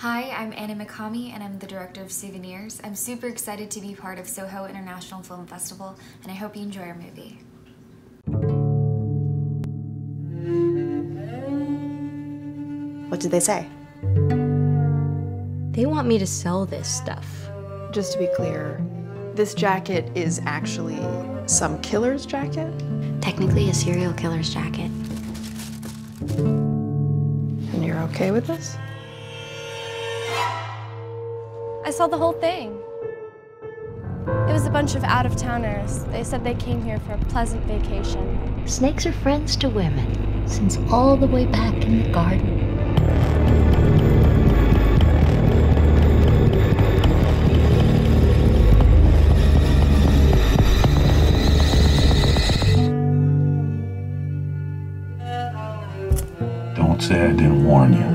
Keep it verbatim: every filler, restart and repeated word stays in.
Hi, I'm Anna McCamey, and I'm the director of Souvenirs. I'm super excited to be part of SOHO International Film Festival, and I hope you enjoy our movie. What did they say? They want me to sell this stuff. Just to be clear, this jacket is actually some killer's jacket? Technically a serial killer's jacket. And you're okay with this? I saw the whole thing. It was a bunch of out-of-towners. They said they came here for a pleasant vacation. Snakes are friends to women, since all the way back in the garden. Don't say I didn't warn you.